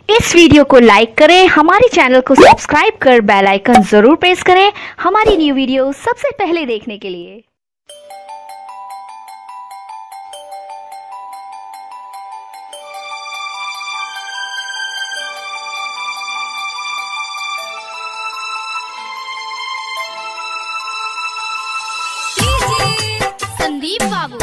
इस video को लाइक करें, हमारे चैनल को सब्सक्राइब कर बेल आइकन जरूर प्रेस करें हमारी न्यू वीडियो सबसे पहले देखने के लिए। संदीप बाबू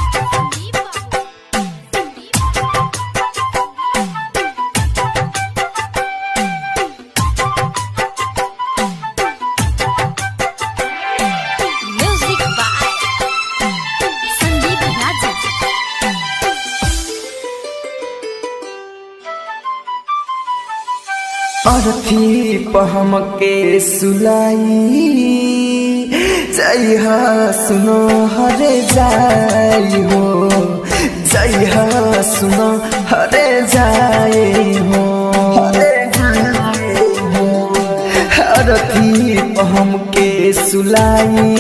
म्यूजिक बाय संदीप राजा। अर्थी पहम के सुलाई जइहा सुनो हरे जाई हो, जइहा सुनो हरे जाई हो, हरे जाई हो। अर्थी पहम के सुलाई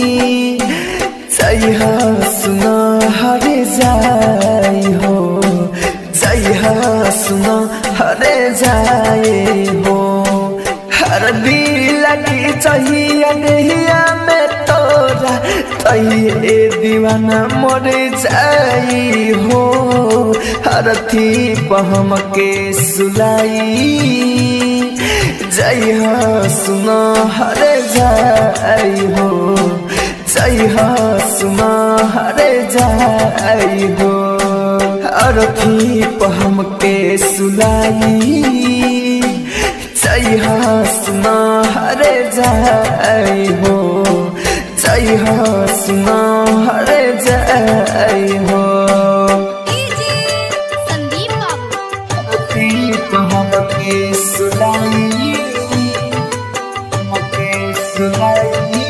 जइहा सुनो हरे जाई हो, जइहा सुनो हरे जाए हो। हर दिल की चाहिए नैया में तोरा तहिए दीवाना मर जाई हो। हर थी पहम के सुलाई जइहा सुना हरे जाई हो, जइहा सुना हरे जाई हो। अर्थी पहम के सुलाई जइहा सुना हरे जाई हो, जइहा सुना हरे जाई हो। संदीप बाबू अर्थी पहम के सुलाई, के सुलाई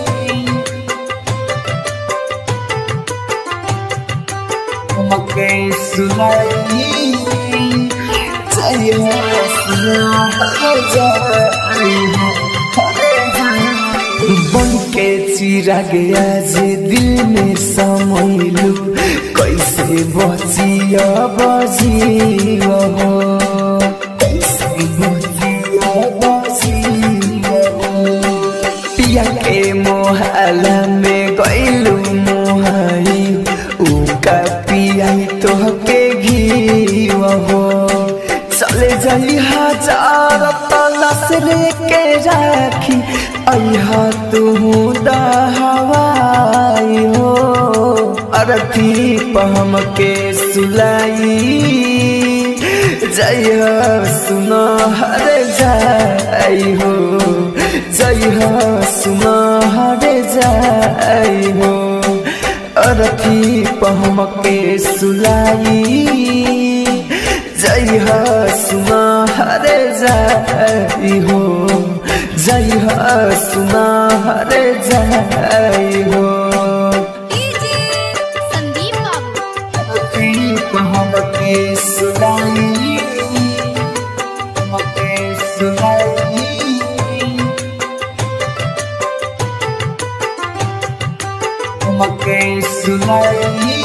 मके सुनाई जइहा सुना हरे जाई हो, हरे जाई। बन के चिराग आज दिल में समैलू कैसे बचिया बजिया हो, कैसे बचिया बजिया हो। पिया के मोहल्ला में गइलू मोहाई उका पियाई तो के घीवा हो। चले जाई हजार तलस लेके राखी अहा तू दहवाई हो। अर्थी पहम के सुलाई जइहा सुना हरे जाई हो, जइहा सुना हरे जाई हो। अर्थी पहम के सुलाई जइहा सुना हरे जाई हो, जइहा सुना हरे जाई हो। संदीप बाबू अर्थी पहम के सुलाई, के सुलाई मके सुनाई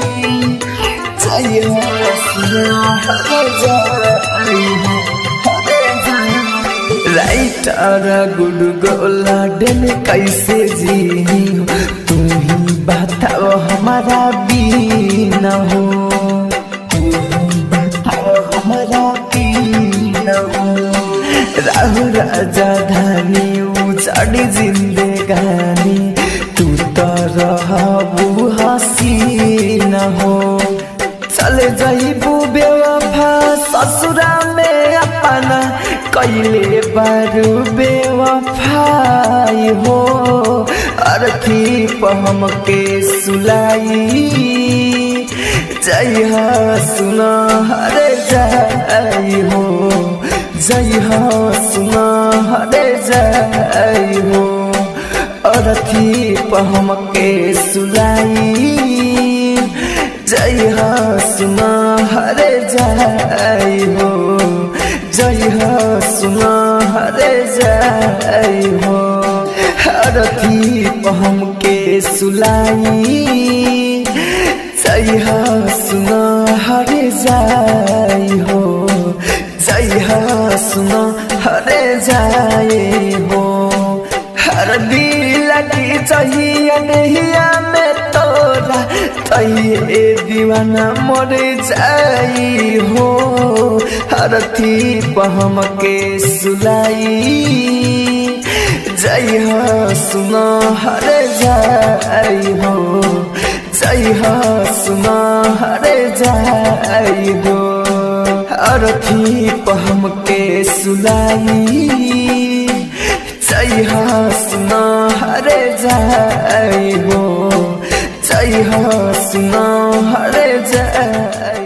जइहा सुना हरे जाई हो, हरे जाई। राइटर गुड गोला डेन कैसे जी हो, तू ही बताओ हमारा बीना हो, तू ही बताओ हमारा बीना हो। राहु राजा धानी उजाड़ी जिंदगानी तू तो रहबू हसीना हो। चले जाइबू बेवफा ससुरा में अपना कैले बारू बेवफाई हो। अर्थी पहम के सुलाई जइहा सुना हरे जाई हो, जइहा सुना हरे जाई हो। अर्थी पहम के सुलाई जइहा सुना हरे जाई हो, जइहा सुना हरे जाई हो। अर्थी पहम के सुलाई जइहा सुना हरे जाई हो। जाए हो हर दिल की चाहिए नैया में तोरा तैये दीवाना मर जाई हो हर थी पहम के सुलाई जय हो सुना हर जाई हो जय हो सुना हर जाई हो हर थी पहम के सुलाई जय हो सुना हर जाई हो जय हो सुना हर जाई।